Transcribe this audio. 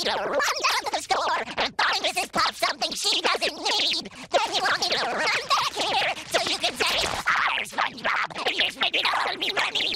to run down to the store and buy Mrs. Puff something she doesn't need. Then you want me to run back here so you can say, "Ours, SpongeBob. Here's maybe to hold me money."